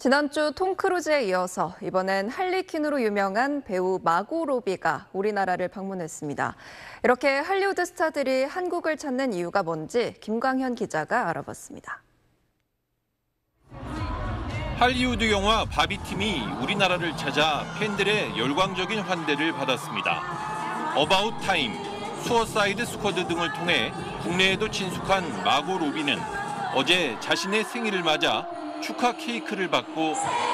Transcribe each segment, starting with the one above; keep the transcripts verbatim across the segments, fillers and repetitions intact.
지난주 톰 크루즈에 이어서 이번엔 할리퀸으로 유명한 배우 마고 로비가 우리나라를 방문했습니다. 이렇게 할리우드 스타들이 한국을 찾는 이유가 뭔지 김광현 기자가 알아봤습니다. 할리우드 영화 바비팀이 우리나라를 찾아 팬들의 열광적인 환대를 받았습니다. 어바웃 타임, 수어사이드 스쿼드 등을 통해 국내에도 친숙한 마고 로비는 어제 자신의 생일을 맞아 축하 케이크를 받고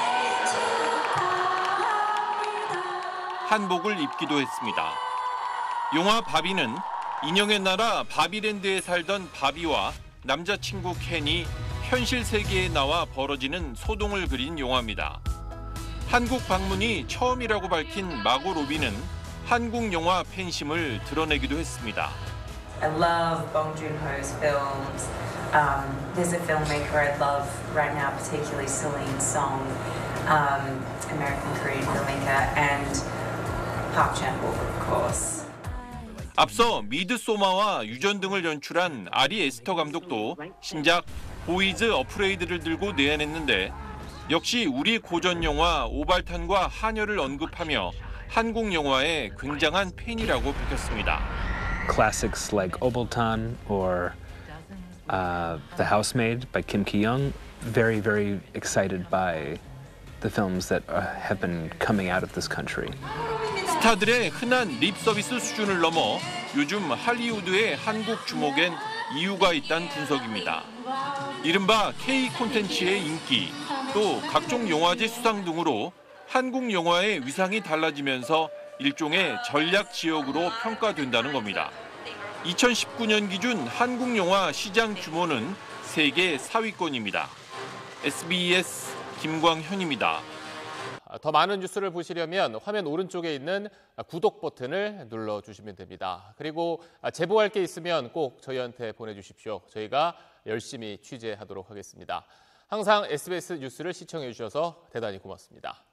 한복을 입기도 했습니다. 영화 바비는 인형의 나라 바비랜드에 살던 바비와 남자친구 켄이 현실 세계에 나와 벌어지는 소동을 그린 영화입니다. 한국 방문이 처음이라고 밝힌 마고 로비는 한국 영화 팬심을 드러내기도 했습니다. I love Bong Joon-ho's films. Um, there's a filmmaker I love right now, particularly Celine Song, um, American Korean filmmaker, and Park Chan-wook, of course. 앞서 미드소마와 유전 등을 연출한 아리 에스터 감독도 신작 보이즈 어프레이드를 들고 내한했는데 역시 우리 고전 영화 오발탄과 하녀를 언급하며 한국 영화의 굉장한 팬이라고 밝혔습니다. Classics like Obaltan or uh, The Housemaid by Kim Ki-young, very, very excited by the films that uh, have been coming out of this country. 스타들의 흔한 립 서비스 수준을 넘어 요즘 할리우드의 한국 주목엔 이유가 있다는 분석입니다. 이른바 K 콘텐츠의 인기, 또 각종 영화제 수상 등으로 한국 영화의 위상이 달라지면서 일종의 전략 지역으로 평가된다는 겁니다. 이천십구 년 기준 한국 영화 시장 규모는 세계 사 위권입니다. 에스비에스 김광현입니다. 더 많은 뉴스를 보시려면 화면 오른쪽에 있는 구독 버튼을 눌러주시면 됩니다. 그리고 제보할 게 있으면 꼭 저희한테 보내주십시오. 저희가 열심히 취재하도록 하겠습니다. 항상 에스비에스 뉴스를 시청해 주셔서 대단히 고맙습니다.